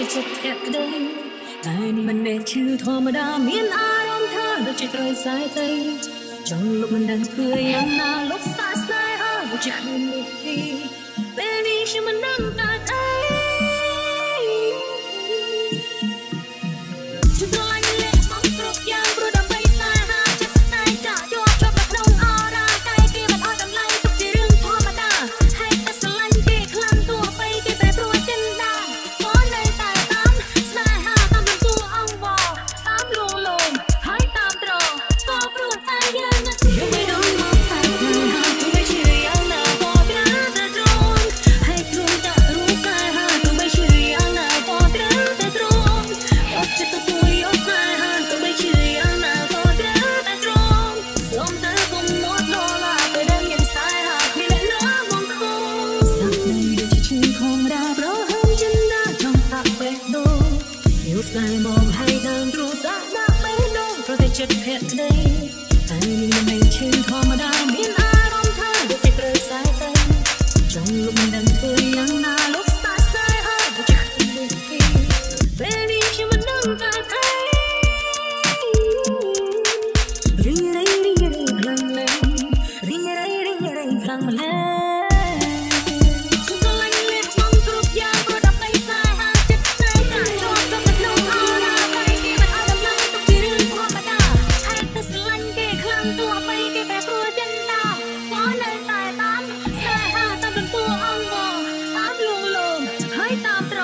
ចិត្តធាក់ក្តីតែនេះមិនមែនឈឺធម្មតាមានអារម្មណ៍ថាដូចជាត្រូវខ្សែទៅចង់លុបមិនដឹងធ្វើយ៉ាងណាលុបសាស្នេហាដូចជាគ្មាននេះទីពេលនេះខ្ញុំមិនដឹងតែអីខ្ញុំស្រឡាញ់លេខមកគ្រប់យ៉ាងព្រោះដើម្បីស្នេហាចិត្តស្នេហ៍ចាក់ជាប់ជាប់នៅក្នុងអរ៉ាតែគេមិនអោយតម្លៃទុកជារឿងធម្មតាហើយតែស្រឡាញ់គេខ្លាំងទោះបីគេបែរព្រួយចិនដាក៏នៅតែតាមស្នេហាតាមលំទួអង្វរតាមលួងលោមហើយតាមត្រក៏ព្រោះតែយើងនៅស្គាល់មិនដឹងមកតែស្នេហាទោះបីជាយ៉ាងណាក៏ត្រូវតែទ្រង់ហើយទ្រង់តែรู้ស្នេហាទោះបីជាយ៉ាងណាក៏ត្រូវតែទ្រង់អត់ចិត្តទៅយកស្នេហាទោះបីជាយ៉ាងណាក៏ត្រូវតែទ្រង់សូមតែកុំមកដល់ឡាពេលដែលមានស្នេហាមានអ្នកណាមកខំសាប់នៅដូចជាឈឺធម្មតាប្រហែលចិនដាចង់តាក់បេះដូងយកស្នេហ៍មកឲ្យដើមទ្រូសាក់ដាក់បេះដូងប្រទេសចិត្តធាក់ក្តីតែនេះមិនមែនឈឺធម្មតាមានអារម្មណ៍ថាដូចជាត្រូវខ្សែទៅចង់លុបមិនដឹងធ្វើយ៉ាងណាលុបសាស្នេហាដូចជាគ្មានទីពេលនេះខ្ញុំមិនដឹងតែអីរីងរៃខ្លាំងណាស់រីងរៃខ្លាំងម្ល៉េះខ្ញុំស្រឡាញ់លេខមកគ្រប់យ៉ាងព្រោះដើម្បីស្នេហាចិត្តស្នេហ៍ចាក់ជាប់ទៅក្នុងអរ៉ាតែគេមិនអោយតម្លៃទុកជារឿងធម្មតាហើយតែស្រឡាញ់គេខ្លាំងទោះបីគេបែរព្រួយចិនដាក៏នៅតែតាមស្នេហាតាមលំទួអង្វរតាមលួងលោមហើយតាម